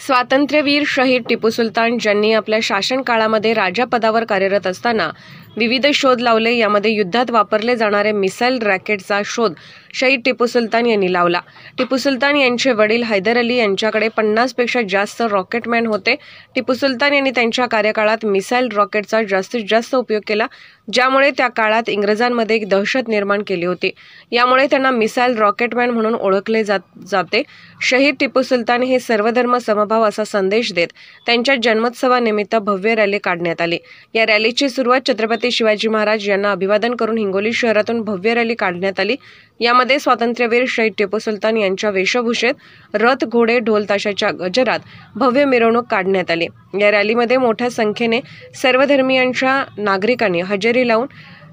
स्वातंत्र्यवीर शहीद टिपू सुलतान ज्यांनी आपल्या शासन काळामध्ये राजापदावर कार्यरत असताना विविध शोध लावले, यामध्ये युद्धात वापरले जाणारे मिसाईल रॉकेटचा शोध शहीद टिपू सुलतान यांनी लावला। टिपू सुलतान यांचे वडील हैदर अली यांच्याकडे 50 पेक्षा जास्त रॉकेटमॅन होते। टिपू सुलतान यांनी त्यांच्या कार्यकाळात मिसाईल रॉकेटचा जास्तीत जास्त उपयोग केला, ज्यामुळे त्या काळात इंग्रजांमध्ये एक दहशत निर्माण केली होती। यामुळे त्यांना मिसाईल रॉकेटमॅन म्हणून ओळखले जाते। शहीद टिपू सुलतान हे सर्वधर्म समभाव असा संदेश देत त्यांच्या जन्मोत्सवानिमित्त भव्य रॅली काढण्यात आली। या रॅलीची सुरुवात छत्रपती शिवाजी महाराज यांना अभिवादन करून हिंगोली शहरातून भव्य रॅली काढण्यात आली। यामध्ये स्वातंत्र्यवीर शहीद टिपू सुलतान यांच्या वेशभूषेत रथ, घोडे, ढोल ताशाच्या गजरात भव्य मिरवणूक काढण्यात आली। या रॅलीमध्ये मोठ्या संख्येने सर्वधर्मीयांच्या नागरिकांनी हजेरी लावून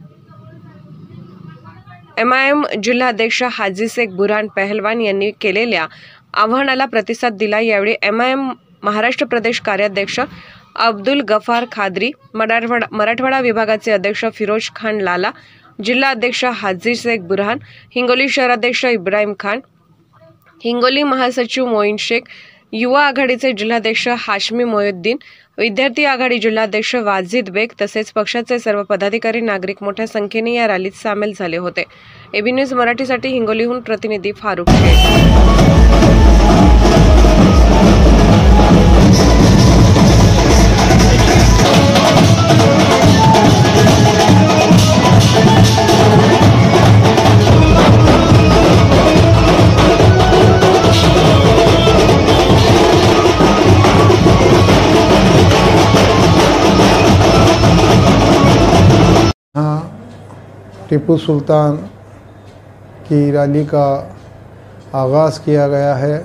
MIM जिल्हाध्यक्ष हाजी शेख बुरहान पहलवान यांनी केलेल्या आवाहनाला प्रतिसाद दिला। यावेळी MIM महाराष्ट्र प्रदेश कार्याध्यक्ष अब्दुल गफार खादरी, मराठवाडा विभागाचे अध्यक्ष फिरोज खान लाला, जिल्हा अध्यक्ष हाजी शेख बुरहान, हिंगोली शहराध्यक्ष इब्राहिम खान, हिंगोली महासचिव मोईन शेख, युवा आघाडीचे जिल्हाध्यक्ष हाशमी मोयुद्दीन, विद्यार्थी आघाडी जिल्हाध्यक्ष वाजिद बेग तसेच पक्षाचे सर्व पदाधिकारी, नागरिक मोठ्या संख्येने या रॅलीत सामील झाले होते। AB न्यूज मराठीसाठी हिंगोलीहून प्रतिनिधी फारुख शेख। टिपू सुल्तान की रैली का आगाज़ किया गया है।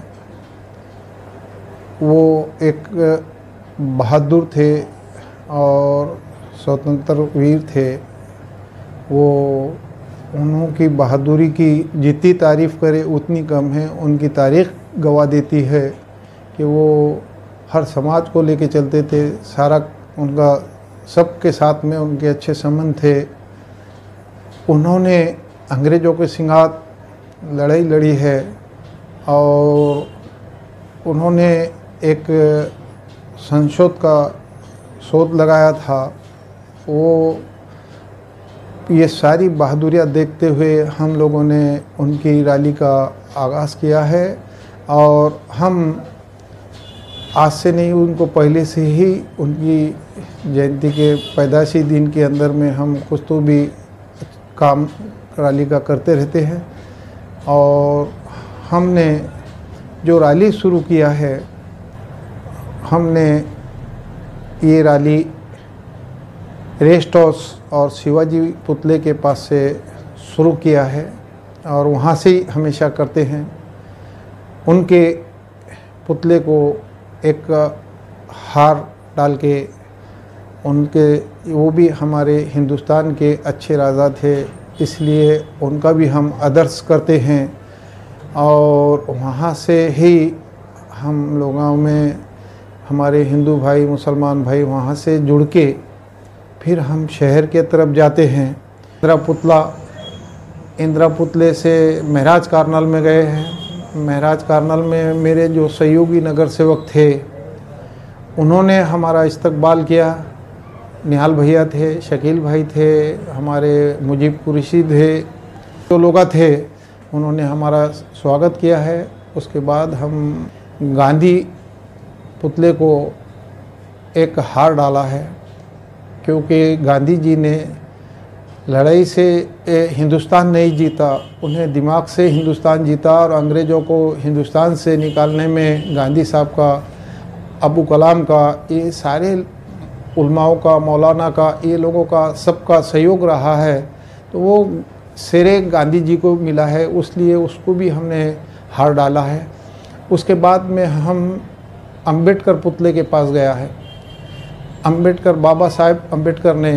वो एक बहादुर थे और स्वतंत्र वीर थे। वो उनकी बहादुरी की जितनी तारीफ़ करे उतनी कम है। उनकी तारीख़ गवाह देती है कि वो हर समाज को लेके चलते थे। सारा उनका सबके साथ में उनके अच्छे संबंध थे। उन्होंने अंग्रेज़ों के सिंगात लड़ाई लड़ी है और उन्होंने एक संशोध का शोध लगाया था। वो ये सारी बहादुरियाँ देखते हुए हम लोगों ने उनकी रैली का आगाज़ किया है और हम आज से नहीं, उनको पहले से ही उनकी जयंती के पैदाइशी दिन के अंदर में हम कुछ तो भी काम रैली का करते रहते हैं। और हमने जो रैली शुरू किया है, हमने ये रैली रेस्ट हाउस और शिवाजी पुतले के पास से शुरू किया है और वहाँ से ही हमेशा करते हैं। उनके पुतले को एक हार डाल के वो भी हमारे हिंदुस्तान के अच्छे राजा थे, इसलिए उनका भी हम आदर्श करते हैं। और वहाँ से ही हम लोगों में हमारे हिंदू भाई, मुसलमान भाई वहाँ से जुड़ के फिर हम शहर के तरफ जाते हैं। इंदिरा पुतले से महराज कार्नल में गए हैं। महराज कार्नल में मेरे जो सहयोगी नगर सेवक थे, उन्होंने हमारा इस्तकबाल किया। निहाल भैया थे, शकील भाई थे, हमारे मुजीब कुरैशी थे, जो लोग थे उन्होंने हमारा स्वागत किया है। उसके बाद हम गांधी पुतले को एक हार डाला है, क्योंकि गांधी जी ने लड़ाई से हिंदुस्तान नहीं जीता, उन्हें दिमाग से हिंदुस्तान जीता। और अंग्रेज़ों को हिंदुस्तान से निकालने में गांधी साहब का, अबू कलाम का, ये सारे उलमाओं का, मौलाना का, ये लोगों का सबका सहयोग रहा है। तो वो शेरे गांधी जी को मिला है, उसलिए उसको भी हमने हार डाला है। उसके बाद में हम अंबेडकर पुतले के पास गया है। अंबेडकर, बाबा साहेब अंबेडकर ने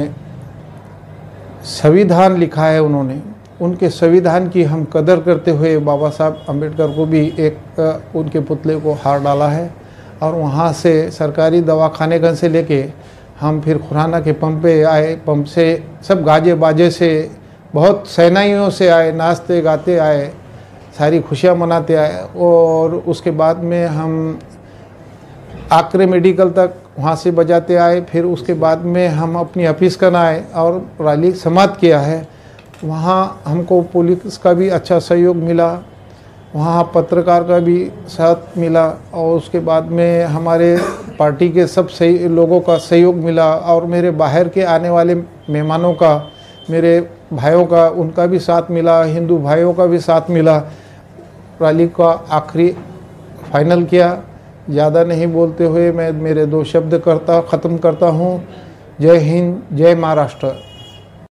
संविधान लिखा है उन्होंने। उनके संविधान की हम कदर करते हुए बाबा साहब अंबेडकर को भी एक उनके पुतले को हार डाला है। और वहाँ से सरकारी दवाखानेगंज से लेके हम फिर खुराना के पंप पे आए। पंप से सब गाजे बाजे से, बहुत सेनाइयों से आए, नाचते गाते आए, सारी खुशियाँ मनाते आए। और उसके बाद में हम आकरे मेडिकल तक वहाँ से बजाते आए। फिर उसके बाद में हम अपनी ऑफिस का आए और रैली समाप्त किया है। वहाँ हमको पुलिस का भी अच्छा सहयोग मिला, वहाँ पत्रकार का भी साथ मिला और उसके बाद में हमारे पार्टी के सब सही लोगों का सहयोग मिला और मेरे बाहर के आने वाले मेहमानों का, मेरे भाइयों का, उनका भी साथ मिला, हिंदू भाइयों का भी साथ मिला। रैली का आखिरी फाइनल किया। ज़्यादा नहीं बोलते हुए मैं मेरे 2 शब्द ख़त्म करता हूँ। जय हिंद, जय महाराष्ट्र।